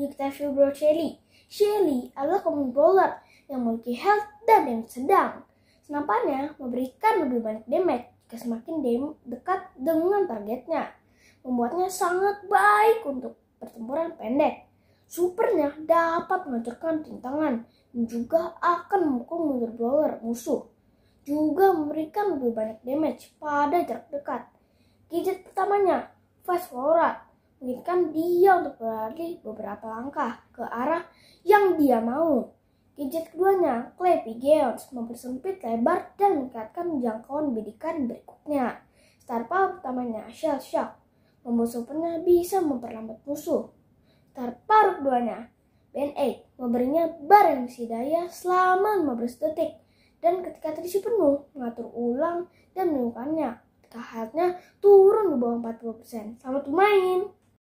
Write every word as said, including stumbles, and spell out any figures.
Yuk kita review Bro Shelly. Shelly adalah common brawler yang memiliki health dan damage sedang. Senapannya memberikan lebih banyak damage jika semakin dem- dekat dengan targetnya, membuatnya sangat baik untuk pertempuran pendek. Supernya dapat menghancurkan rintangan dan juga akan memukul mundur brawler musuh. Juga memberikan lebih banyak damage pada jarak dekat. Gadget pertamanya, Fast Forward, mengizinkan dia untuk berlari beberapa langkah ke arah yang dia mau. Gadget keduanya, Clappy Geons, mempersempit lebar dan meningkatkan jangkauan bidikan berikutnya. Star power pertamanya, Shell Shock, membuat supernya bisa memperlambat musuh. Star power keduanya, Band Aid, memberinya bar emisi daya selama lima belas detik. Dan ketika terisi penuh, mengatur ulang dan menemukannya ketika health-nya turun di bawah empat puluh persen. Selamat bermain!